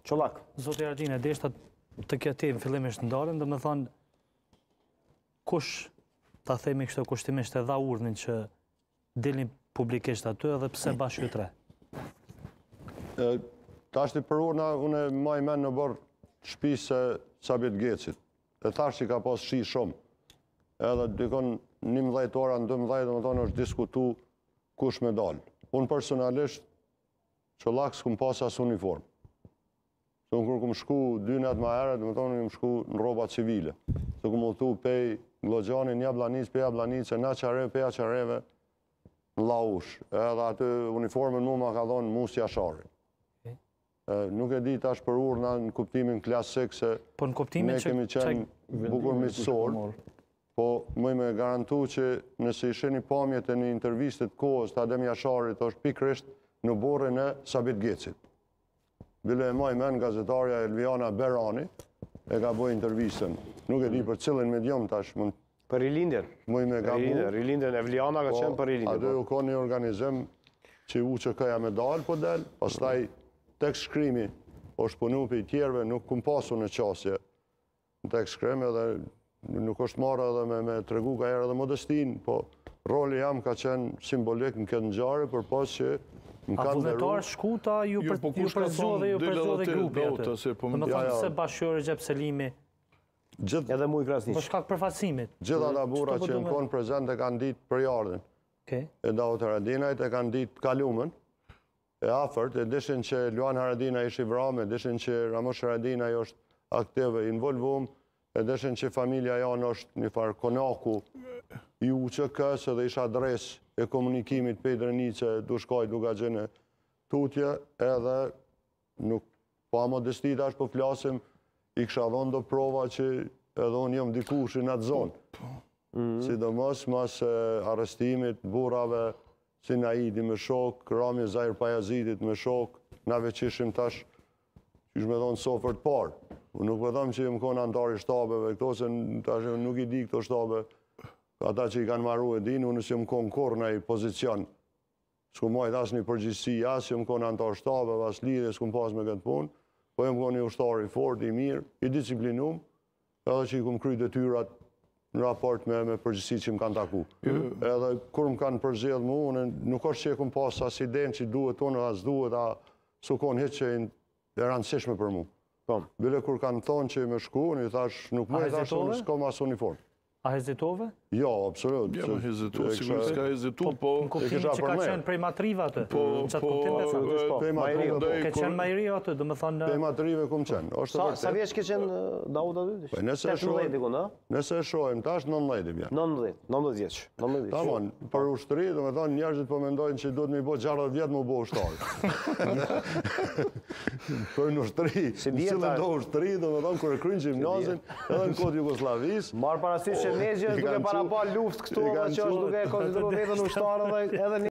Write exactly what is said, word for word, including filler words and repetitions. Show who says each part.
Speaker 1: Çollak.
Speaker 2: Zoti Argjine, deshta të kjo temë fillimisht ndalen, dhe me thonë, kush, ta themi kështë kushtimisht e dha urdhnin që dilin publikisht aty edhe pse bashkë ju tre?
Speaker 3: Ta është i për urna, unë e maj men në bërë shpisë se Sabit Gecit. E thash që ka pas shi shumë. Edhe dikon njëmbëdhjetë ora, dymbëdhjetë, dhe më thonë është diskutu kush me dalë. Unë personalisht, Çollak s'kum pas as uniform. Se unë kur kum shku dy natë ma herët, dhe më thonë kum shku në roba civile. Se kum udhtu pej Glogjanin, një Jablanic, pej Jablanic, na qare, pej Aqareve, në Laush. Edhe aty uniformen mu ma ka dhonë Musi Ashari. Nuk e di tash për urna në kuptimin klasik se
Speaker 2: po në kuptimin
Speaker 3: ne kemi qenë bukur miqësor, po më me garantu që nëse ishe një pamjet e një intervistit kohës të Adem Jasharit është pikrisht në borën e Sabit Gecit. Bile e maj men gazetarja Elviana Berani e ka boj intervistën. Nuk e di për cilin medium tash mund...
Speaker 1: Për Rilindjen.
Speaker 3: Mëj me gabu.
Speaker 1: Rilindjen, Evliana ka qenë për Rilindjen.
Speaker 3: Aty u ka një organizim që u që këja me dalë po del, pastaj tek shkrimi është punu për i tjerve, nuk kum pasu në qasje në tek shkrimi edhe nuk është marrë edhe me, me tregu ka herë edhe modestin, po roli jam ka qenë simbolik në këtë ngjarje për pas që më kanë
Speaker 2: ndërruar. A vullnetar shkuta ju përzua dhe ju përzua dhe grupi atë? Dhe më thonë se bashkëore Gjep Selimi
Speaker 1: edhe mu i Krasniq.
Speaker 2: Po shkak përfaqësimit.
Speaker 3: Gjitha ata burra që më konë prezent e kanë ditë për jardin. E Daut Haradinajt e kanë ditë kalumen, e afert, e dishin që Luan Haradinaj ishi vrame, dishin që Ramosh Haradinaj është aktive, involvum, e dishin që familja janë është një farë konaku i U Q K-së dhe isha adres e komunikimit për i Drenice, du shkaj, du ga gjene tutje, edhe nuk pa modestit ashtë po flasim, i kësha dhonë do prova që edhe unë jëmë dikush në atë zonë. Sidomos mas arrestimit, burave, si Naidi me shok, Rami Zajr Pajazitit me shok, na veqishim tash, që shme dhonë sofert parë. Unë nuk përdojmë që jëmë konë antari shtabeve, këto se tash nuk i di këto shtabe, ata që i kanë marru e din, unë si jëmë konë korë në i pozicion. S'ku majt asë një përgjithsi, asë jëmë konë antar shtabeve, asë lidhe, s'ku pas me këtë punë, po jëmë konë një ushtari fort, i mirë, i disciplinum, edhe që i kumë kry detyrat në raport me, me përgjithsi që më kanë taku. Edhe kur më kanë përzjedh mu, unë nuk është që e kumë pas as idejnë që duhet unë, as duhet, a su konë hitë që e rëndësishme për mu. Bile kur kanë thonë që me shku, unë i thash, nuk më i thash, unë s'ko mas uniform.
Speaker 2: A hezitove?
Speaker 3: Jo, absolut.
Speaker 4: Ja, më hezitu, sigurisht s'ka hezitu, po...
Speaker 2: Në kuptimin që ka qenë prej matrive atë? Po, po...
Speaker 3: Pej matrive...
Speaker 2: Ke qenë majri atë, dhe më thonë...
Speaker 3: Pej matrive kum qenë, është të vërtet.
Speaker 1: Sa vjeç ke qenë Daud aty?
Speaker 3: Nëse e shojmë, ta është nëntëdhjetë bjerë.
Speaker 1: nëntëdhjetë, nëntëdhjetë vjeç.
Speaker 3: Tamon, për ushtëri, dhe me thonë njerëzit po mendojnë që duhet me i bo gjashtëdhjetë vjetë mu bo ushtarë. Për në ushtëri, në cilën do ushtëri, dhe me thonë kërë krynë gjimnazin, edhe në kodë Jugoslavis.
Speaker 1: Marë parasysh që Nezhja duke para pa luft këtu, dhe që është duke e konsideru vetën ushtarë edhe